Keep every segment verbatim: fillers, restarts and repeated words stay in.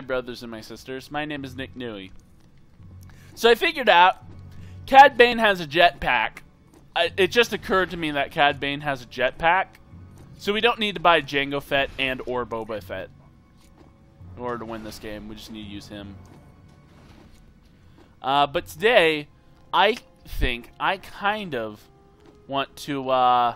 My brothers and my sisters, my name is Nick Newey. So I figured out Cad Bane has a jetpack. It just occurred to me that Cad Bane has a jetpack, so we don't need to buy Jango Fett and or Boba Fett in order to win this game. We just need to use him. Uh, but today, I think I kind of want to uh,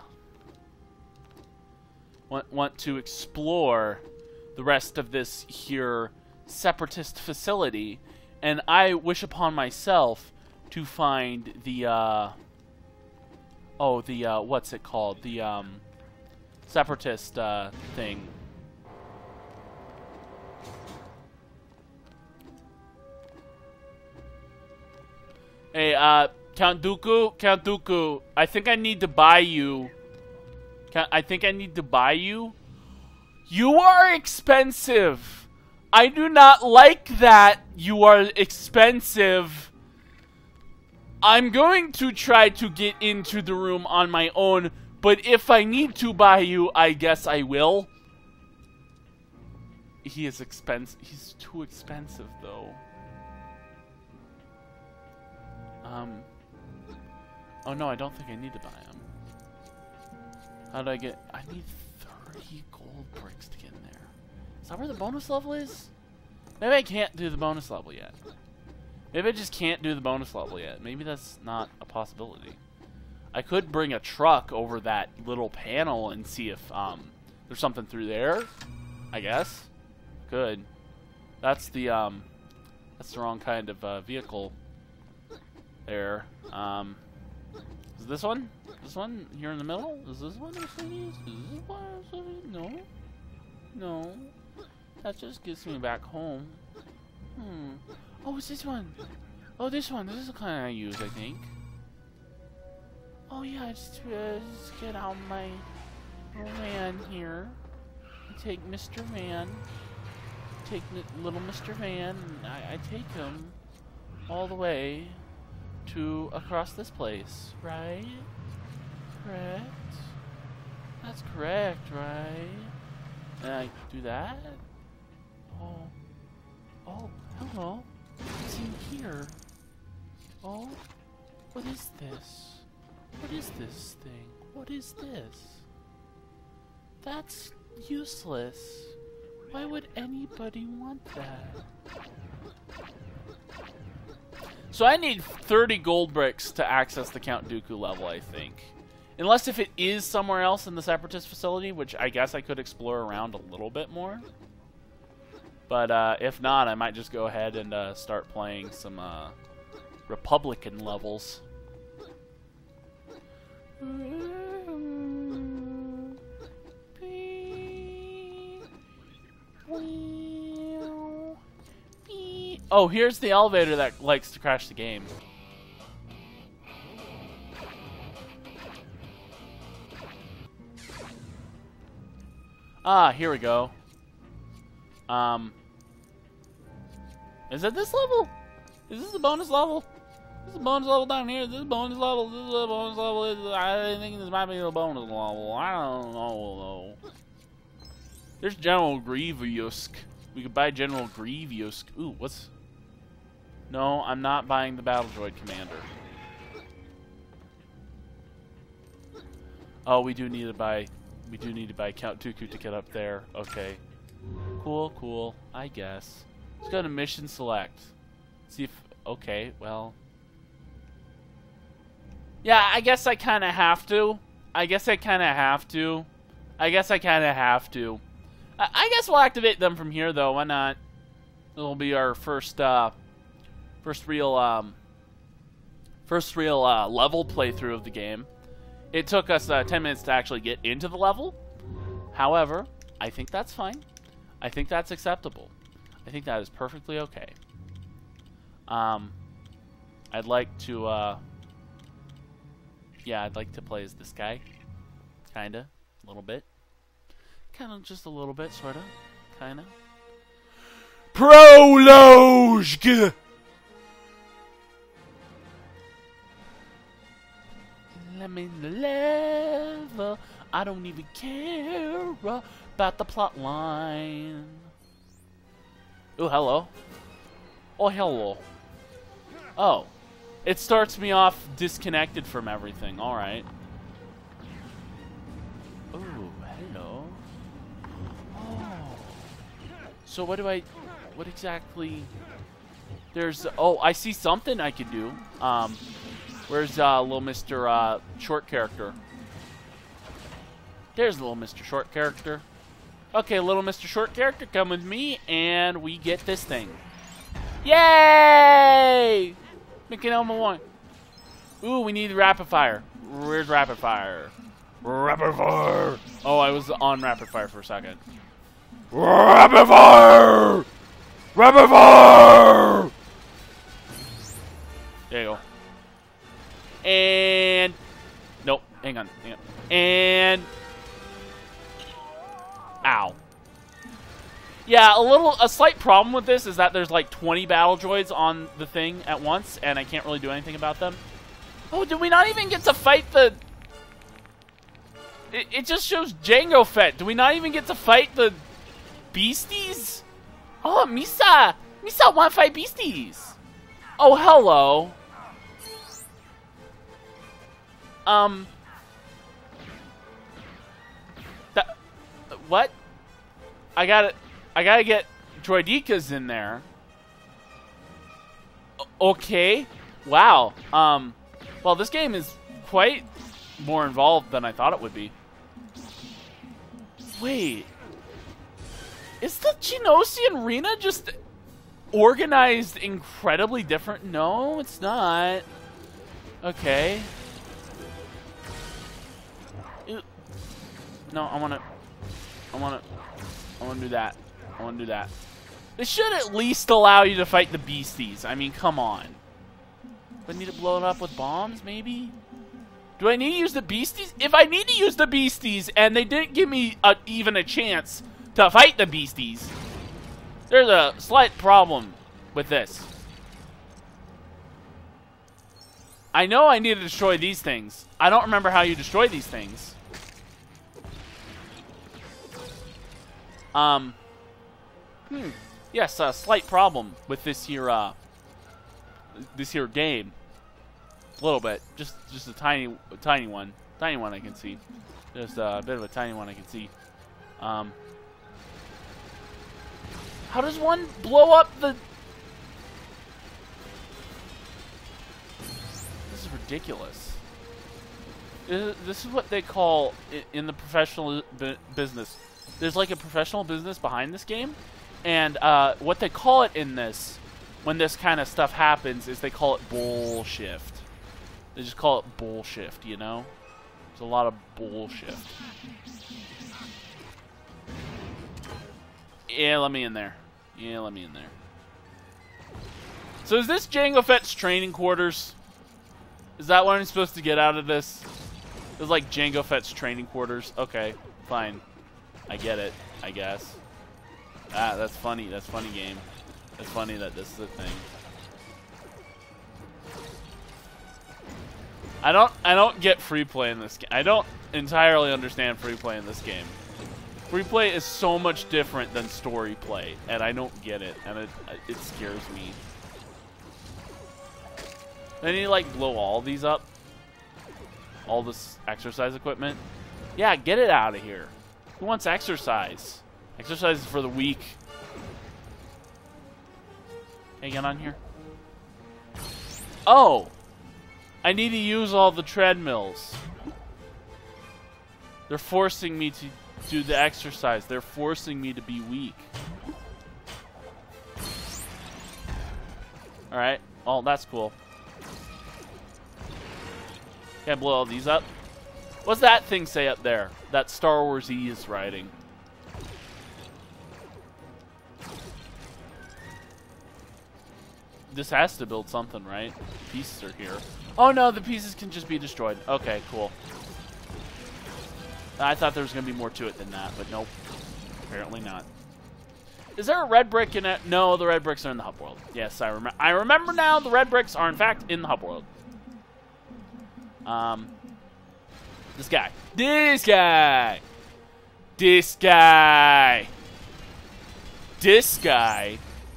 want want to explore the rest of this here separatist facility, and I wish upon myself to find the uh, oh the uh, what's it called the um, separatist uh, thing. Hey, uh, Count Dooku, Count Dooku, I think I need to buy you. I think I need to buy you. You are expensive. I do not like that you are expensive. I'm going to try to get into the room on my own, but if I need to buy you, I guess I will. He is expensive. He's too expensive, though. Um. Oh no, I don't think I need to buy him. How do I get? I need thirty gold bricks to get in there. Is that where the bonus level is? Maybe I can't do the bonus level yet. Maybe I just can't do the bonus level yet. Maybe that's not a possibility. I could bring a truck over that little panel and see if um there's something through there. I guess. Could. That's the um that's the wrong kind of uh, vehicle. There. Um, is this one? This one here in the middle? Is this one I'm supposed to use? Is this one I'm supposed to use? No. No. That just gets me back home. Hmm. Oh, it's this one. Oh, this one. This is the kind I use, I think. Oh, yeah. Just, uh, just get out my little van here. Take Mister Van. Take little Mister Van. And I, I take him all the way to across this place, right? Correct? That's correct, right? And I do that? Oh. Oh, hello. What's in here? Oh, what is this? What is this thing? What is this? That's useless. Why would anybody want that? So I need thirty gold bricks to access the Count Dooku level, I think. Unless if it is somewhere else in the Separatist facility, which I guess I could explore around a little bit more. But uh, if not, I might just go ahead and uh, start playing some uh, Republican levels. Oh, here's the elevator that likes to crash the game. Ah, here we go. Um, is it this level? Is this the bonus level? This is a bonus level down here. This is a bonus level. This is a bonus level. I think this might be a bonus level. I don't know though. There's General Grievous. We could buy General Grievous. Ooh, what's? No, I'm not buying the Battle Droid Commander. Oh, we do need to buy. We do need to buy Count Dooku to get up there. Okay. Cool, cool. I guess. Let's go to Mission Select. See if. Okay, well. Yeah, I guess I kind of have to. I guess I kind of have to. I guess I kind of have to. I, I guess we'll activate them from here, though. Why not? It'll be our first, uh, first real, um, first real uh, level playthrough of the game. It took us uh, ten minutes to actually get into the level. However, I think that's fine. I think that's acceptable. I think that is perfectly okay. Um, I'd like to, uh, yeah, I'd like to play as this guy. Kinda. A little bit. Kinda, just a little bit, sorta. Kinda. Prologue! Let me level. I don't even care about the plot line. Oh, hello. Oh, hello. Oh. It starts me off disconnected from everything. Alright. Oh, hello. Oh. So what do I... What exactly... There's... Oh, I see something I could do. Um, where's uh, little Mister Uh, short character? There's little Mister Short character. Okay, little Mister Short character, come with me, and we get this thing. Yay! Making Elmo one. Ooh, we need rapid fire. Where's rapid fire? Rapid fire! Oh, I was on rapid fire for a second. Rapid fire! Rapid fire! There you go. And... Nope, hang on, hang on. And... Ow. Yeah, a little, a slight problem with this is that there's like twenty battle droids on the thing at once, and I can't really do anything about them. Oh, did we not even get to fight the... It, it just shows Jango Fett. Do we not even get to fight the beasties? Oh, Misa! Misa want to fight beasties! Oh, hello. Um... That... What? I gotta... I gotta get droidekas in there. O okay. Wow. Um, well, this game is quite more involved than I thought it would be. Wait. Is the Genosian arena just organized incredibly different? No, it's not. Okay. Ew. No, I wanna... I wanna... I wanna do that. I want to do that. This should at least allow you to fight the beasties. I mean, come on. Do I need to blow it up with bombs, maybe? Do I need to use the beasties? If I need to use the beasties and they didn't give me a, even a chance to fight the beasties, there's a slight problem with this. I know I need to destroy these things. I don't remember how you destroy these things. Um... Hmm. Yes, a slight problem with this here, uh, this here game. A little bit, just, just a tiny, a tiny one, tiny one I can see. Just uh, a bit of a tiny one I can see. Um, how does one blow up the? This is ridiculous. This is what they call in the professional business. There's like a professional business behind this game. And uh, what they call it in this, when this kind of stuff happens, is they call it bullshift. They just call it bullshift, you know? There's a lot of bullshift. Yeah, let me in there. Yeah, let me in there. So is this Jango Fett's training quarters? Is that what I'm supposed to get out of this? It's like Jango Fett's training quarters. Okay, fine. I get it, I guess. Ah, that's funny. That's funny, game. That's funny that this is a thing. I don't. I don't get free play in this game. I don't entirely understand free play in this game. Free play is so much different than story play, and I don't get it, and it it scares me. I need to like blow all these up. All this exercise equipment. Yeah, get it out of here. Who wants exercise? Exercise is for the weak. Can I get on here? Oh! I need to use all the treadmills. They're forcing me to do the exercise. They're forcing me to be weak. Alright. Oh, that's cool. Can I blow all these up? What's that thing say up there? That Star Wars E is riding. This has to build something, right? Pieces are here. Oh no, the pieces can just be destroyed. Okay, cool. I thought there was going to be more to it than that, but nope. Apparently not. Is there a red brick in it? No, the red bricks are in the hub world. Yes, I remember. I remember now. The red bricks are in fact in the hub world. Um, this guy. This guy. This guy. This guy.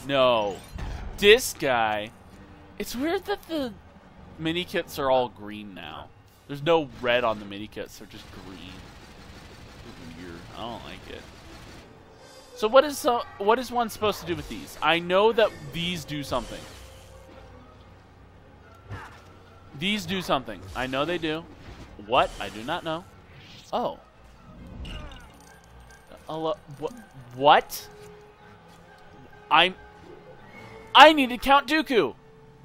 No. This guy. It's weird that the mini kits are all green now. There's no red on the mini kits, they're just green. Weird. I don't like it. So what is uh, what is one supposed to do with these? I know that these do something. These do something. I know they do. What? I do not know. Oh. Uh, what? What? I'm. I needed Count Dooku.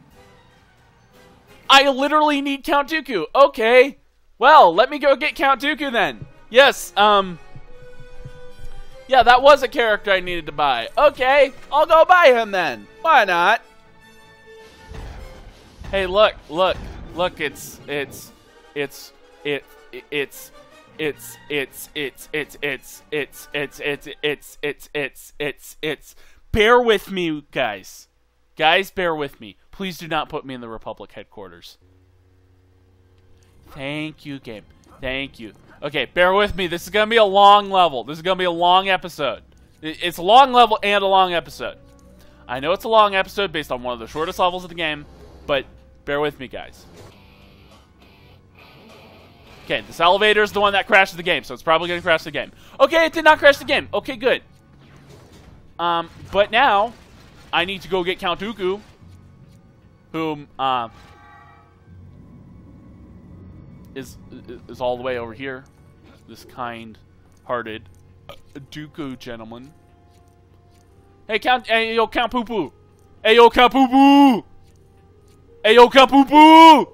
I literally need Count Dooku. Okay. Well, let me go get Count Dooku then. Yes. Um. Yeah, that was a character I needed to buy. Okay, I'll go buy him then. Why not? Hey, look, look, look. It's, it's, it's, it, it's, it's, it's, it's, it's, it's, it's, it's, it's, it's, it's, it's, it's, it's. Bear with me, guys. Guys, bear with me. Please do not put me in the Republic headquarters. Thank you, game. Thank you. Okay, bear with me. This is going to be a long level. This is going to be a long episode. It's a long level and a long episode. I know it's a long episode based on one of the shortest levels of the game, but bear with me, guys. Okay, this elevator is the one that crashed the game, so it's probably going to crash the game. Okay, it did not crash the game. Okay, good. Um, but now, I need to go get Count Dooku, whom, uh... Is, is all the way over here. This kind-hearted uh, Dooku gentleman. Hey, Count, hey, yo, Count Poo Poo. Hey, yo, Count Poo Poo. Hey, yo, Count Poo Poo.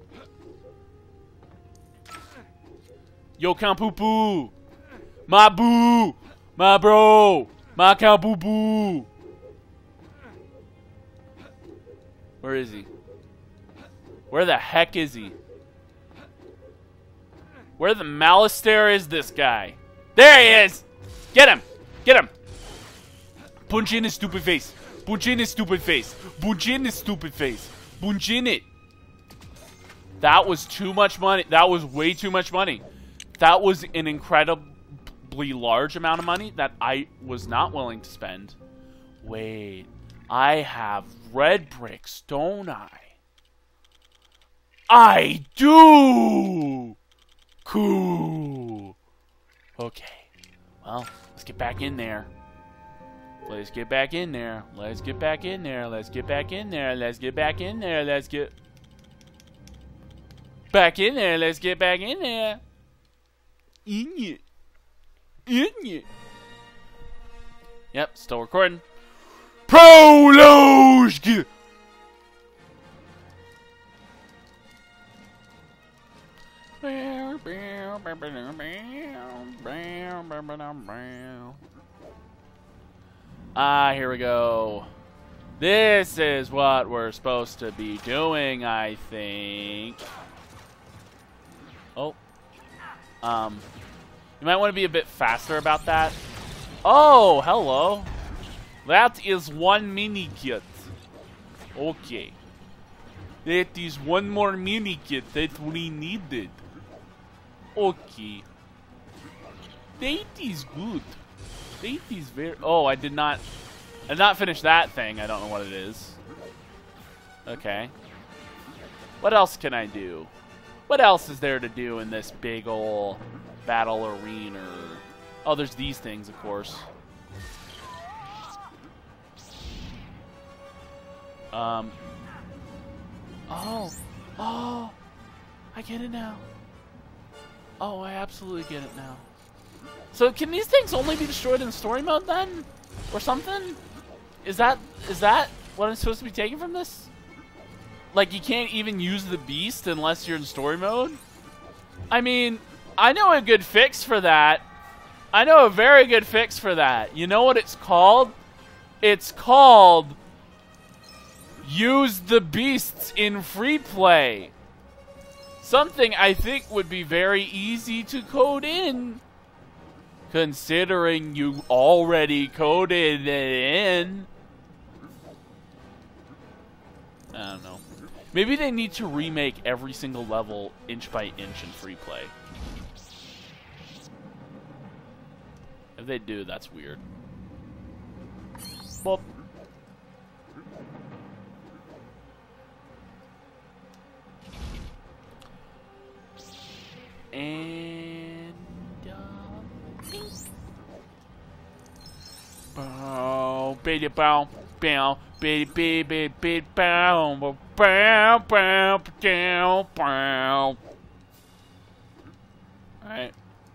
Yo, Count Poo Poo. My boo. My bro. My Count Poo Poo. Where is he? Where the heck is he? Where the Malister is this guy? There he is! Get him! Get him! Punch in his stupid face. Punch in his stupid face. Punch in his stupid face. Punch in it. That was too much money. That was way too much money. That was an incredibly large amount of money that I was not willing to spend. Wait. I have red bricks, don't I? I do! Cool. Okay. Well, let's get back in there. Let's get back in there. Let's get back in there. Let's get back in there. Let's get back in there. Let's get back in there. Let's get back in there. In it. In it. Yep, still recording. Prologue. Ah, here we go. This is what we're supposed to be doing, I think. Oh. Um, you might want to be a bit faster about that. Oh, hello. That is one mini kit. Okay. That is one more mini kit that we needed. Okay. That is good. That is very... Oh, I did not... I did not finish that thing. I don't know what it is. Okay. What else can I do? What else is there to do in this big ol' battle arena? Oh, there's these things, of course. Um... Oh, oh, I get it now. Oh, I absolutely get it now. So can these things only be destroyed in story mode then? Or something? Is that, is that what I'm supposed to be taking from this? Like you can't even use the beast unless you're in story mode? I mean, I know a good fix for that. I know a very good fix for that. You know what it's called? It's called... Use the beasts in free play. Something I think would be very easy to code in. Considering you already coded it in. I don't know. Maybe they need to remake every single level inch by inch in free play. If they do, that's weird. Well, bitty bow, bow, bitty bitty bitty bow, bow, bow, bow, bow, bow. Alright.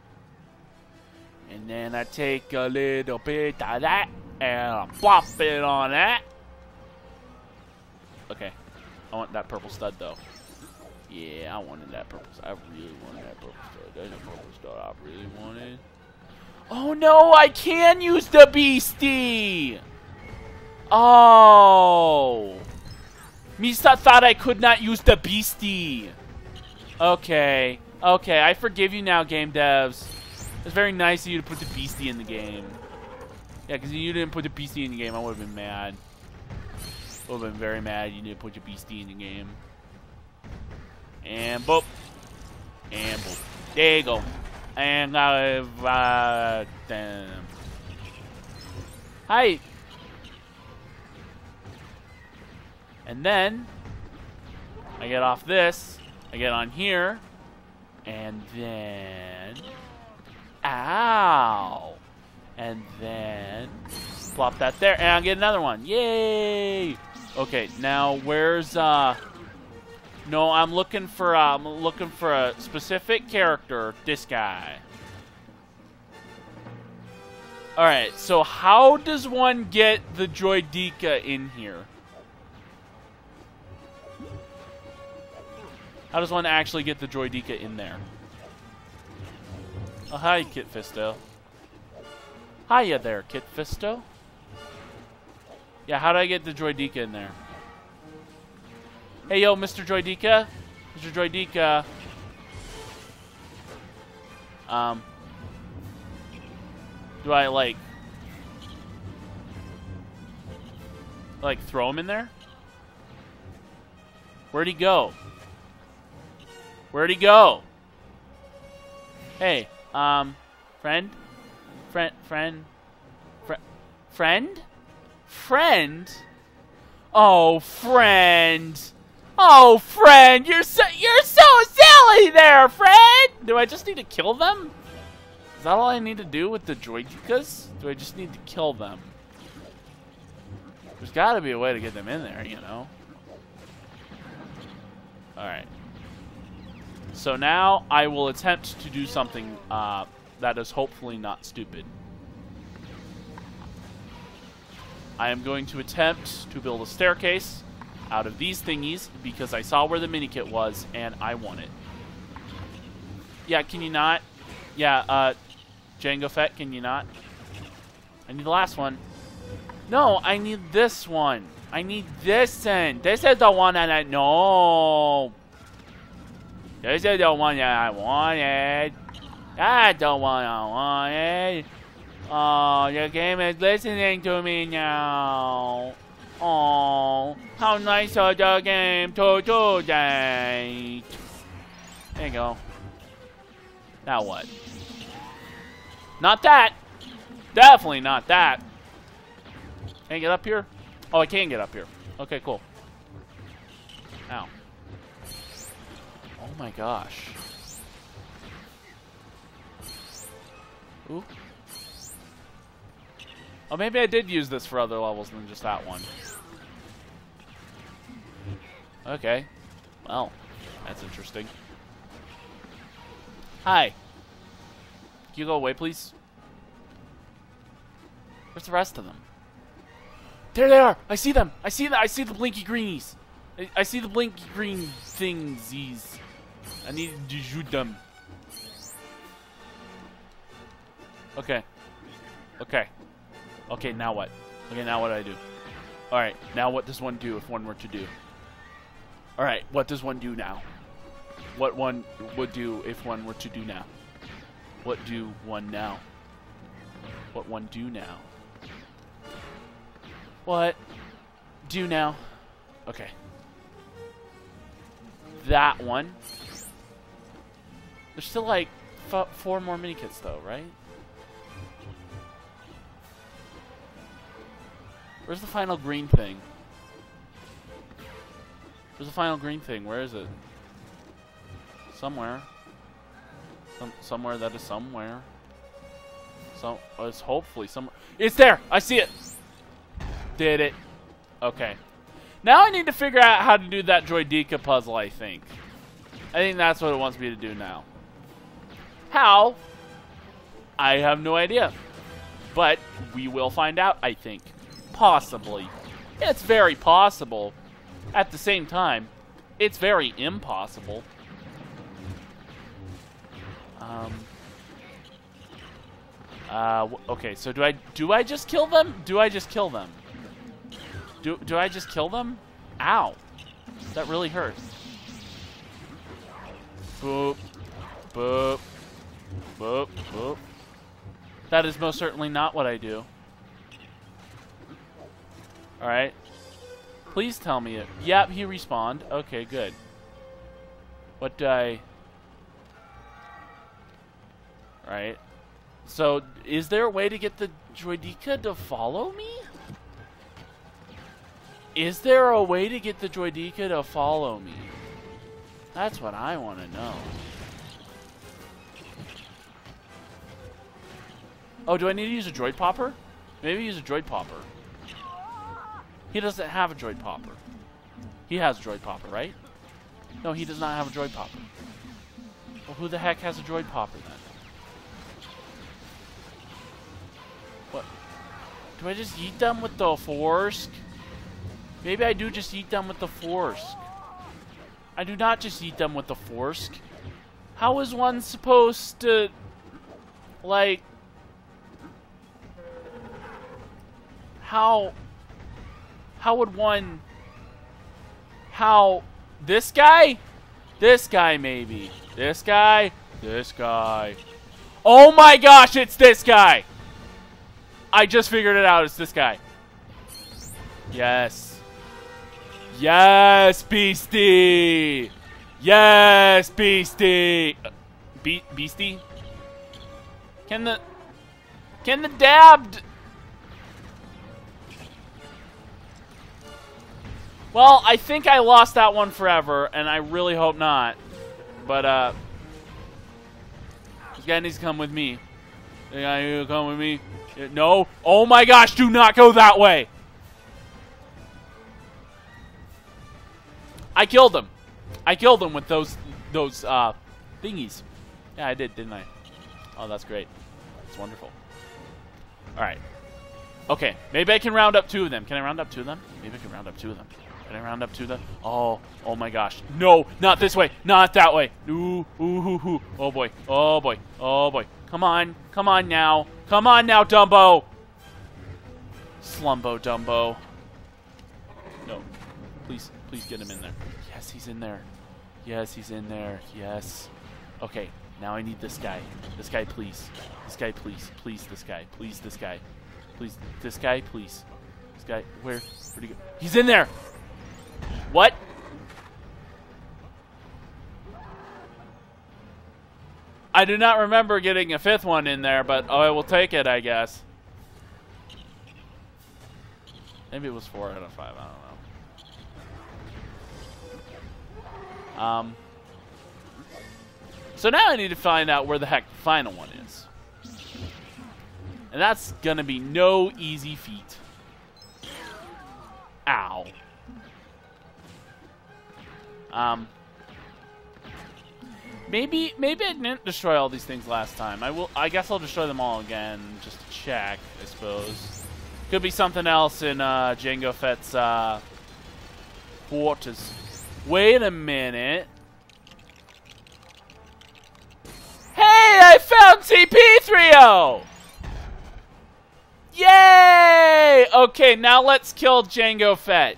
And then I take a little bit of that and I plop it on that. Okay. I want that purple stud though. Yeah, I wanted that purple stud. I really wanted that purple stud. That's a purple stud I really wanted. Oh no, I can use the beastie! Oh! Misa thought I could not use the beastie. Okay. Okay, I forgive you now, game devs. It's very nice of you to put the beastie in the game. Yeah, because if you didn't put the beastie in the game, I would have been mad. I would have been very mad you didn't put your beastie in the game. And boop. And boop. There you go. And I've uh, damn. Hi. And then I get off this. I get on here. And then ow. And then plop that there. And I'll get another one. Yay! Okay, now where's uh no, I'm looking for uh, I'm looking for a specific character. This guy. All right. So how does one get the Droideka in here? How does one actually get the Droideka in there? Oh, hi, Kit Fisto. Hiya there, Kit Fisto. Yeah, how do I get the Droideka in there? Hey, yo, Mister Droideka. Mister Droideka. Um. Do I, like... Like, throw him in there? Where'd he go? Where'd he go? Hey, um, friend? Friend, friend? Fr friend? Friend? Oh, friend! Oh, friend, you're so you're so silly there, friend. Do I just need to kill them? Is that all I need to do with the Droidekas? Do I just need to kill them? There's got to be a way to get them in there, you know. All right. So now I will attempt to do something uh, that is hopefully not stupid. I am going to attempt to build a staircase out of these thingies because I saw where the mini kit was and I want it. Yeah, can you not? Yeah, uh, Jango Fett, can you not? I need the last one. No, I need this one. I need this one. This is the one that I no. This is the one that I wanted. That's the one I wanted. Oh, the game is listening to me now. Oh, how nice of the game to do that. There you go. Now what? Not that. Definitely not that. Can I get up here? Oh, I can get up here. Okay, cool. Ow. Oh my gosh. Ooh. Oh, maybe I did use this for other levels than just that one. Okay. Well, that's interesting. Hi. Can you go away, please? Where's the rest of them? There they are! I see them! I see them! I see the blinky greenies! I, I see the blinky green thingsies. I need to shoot them. Okay. Okay. Okay, now what? Okay, now what do I do? Alright, now what does one do if one were to do? Alright, what does one do now? What one would do if one were to do now? What do one now? What one do now? What do now? Okay. That one. There's still like f four more mini kits though, right? Where's the final green thing? Where's the final green thing? Where is it? Somewhere. Some, somewhere that is somewhere. So oh, it's hopefully somewhere. It's there! I see it! Did it. Okay. Now I need to figure out how to do that Droideka puzzle, I think. I think that's what it wants me to do now. How? I have no idea. But we will find out, I think. Possibly. It's very possible. At the same time, it's very impossible. Um... Uh, okay, so do I do I just kill them? Do I just kill them? Do do I just kill them? Ow. That really hurts. Boop. Boop. Boop. Boop. That is most certainly not what I do. Alright. Please tell me it. Yep, he respawned. Okay, good. What do I... Alright. So, is there a way to get the Droideka to follow me? Is there a way to get the Droideka to follow me? That's what I want to know. Oh, do I need to use a droid popper? Maybe use a droid popper. He doesn't have a droid popper. He has a droid popper, right? No, he does not have a droid popper. Well, who the heck has a droid popper then? What? Do I just eat them with the Force? Maybe I do just eat them with the Force. I do not just eat them with the Force. How is one supposed to, like, how, how would one, how, this guy? This guy maybe. This guy? This guy. Oh my gosh, it's this guy! I just figured it out. It's this guy. Yes. Yes, Beastie. Yes, Beastie. Uh, Be Beastie? Can the... Can the dabbed... Well, I think I lost that one forever, and I really hope not. But, uh... this guy needs to come with me. This guy needs to come with me. No. Oh my gosh, do not go that way. I killed him. I killed him with those those uh thingies. Yeah, I did, didn't I? Oh, that's great. That's wonderful. All right. Okay, maybe I can round up two of them. Can I round up two of them? Maybe I can round up two of them. Can I round up two of them? Oh, oh my gosh. No, not this way. Not that way. Ooh, ooh, ooh, ooh. Oh boy. Oh boy. Oh boy. Come on. Come on now. Come on now, Dumbo. Slumbo Dumbo. No. Please, please get him in there. Yes, he's in there. Yes, he's in there. Yes. Okay, now I need this guy. This guy, please. This guy, please. Please, this guy. Please, this guy. Please, this guy, please. This guy, where? Where'd he go? He's in there! What? I do not remember getting a fifth one in there, but oh, I will take it, I guess. Maybe it was four out of five, I don't know. Um, so now I need to find out where the heck the final one is. And that's gonna be no easy feat. Ow. Um, maybe maybe I didn't destroy all these things last time. I will. I guess I'll destroy them all again just to check. I suppose. Could be something else in uh, Jango Fett's uh, quarters. Wait a minute. Hey, I found C P three O! Yay! Okay, now let's kill Jango Fett.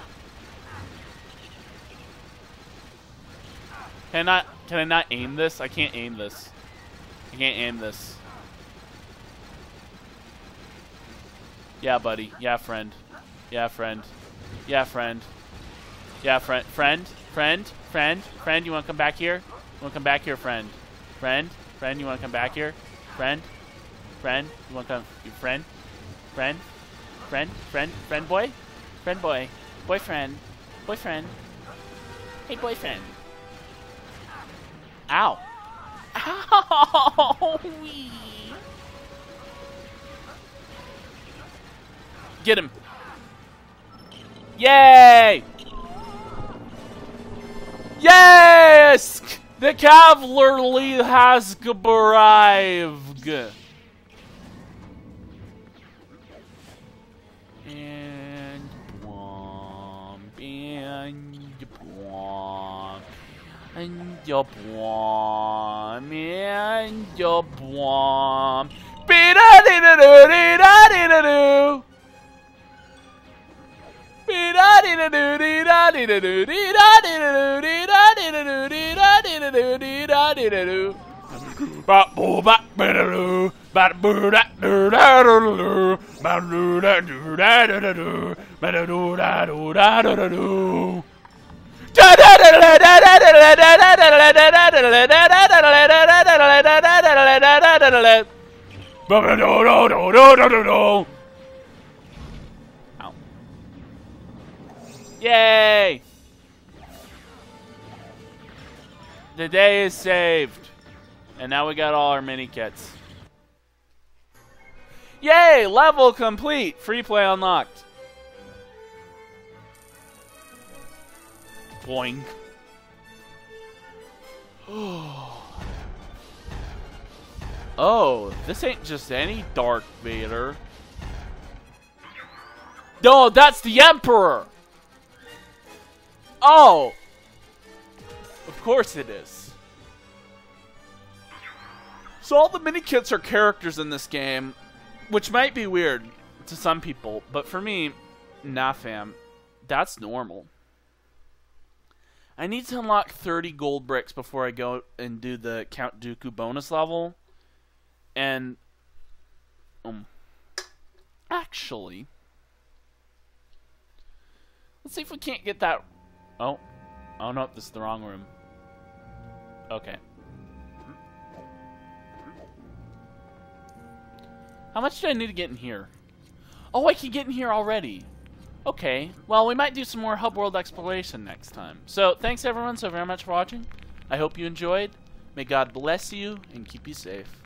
Can I, can I not aim this? I can't aim this. I can't aim this. Yeah, buddy. Yeah, friend. Yeah, friend. Yeah, friend. Yeah, friend. Friend? Friend? Friend? Friend, you want to come back here? You want to come back here, friend? Friend? Friend, you want to come back here? Friend? Friend? You want to come... You friend? Friend? Friend? Friend? Friend boy? Friend boy? Boyfriend? Boyfriend? Hey, boyfriend. Ow. Ow! Get him. Yay! Yes! The cavalry has arrived. And bomb, and bomb, and your bomb, and your bomb. Be-da-dee-da-doo-dee-da-dee-da-doo. Yay! The day is saved. And now we got all our mini kits. Yay! Level complete! Free play unlocked. Boing. Oh, this ain't just any Darth Vader. No, that's the Emperor! Oh! Of course it is. So all the mini-kits are characters in this game, which might be weird to some people, but for me, nah fam, that's normal. I need to unlock thirty gold bricks before I go and do the Count Dooku bonus level. And, um, actually, let's see if we can't get that. Oh, oh no, this is the wrong room. Okay. How much do I need to get in here? Oh, I can get in here already. Okay, well, we might do some more hub world exploration next time. So, thanks everyone so very much for watching. I hope you enjoyed. May God bless you and keep you safe.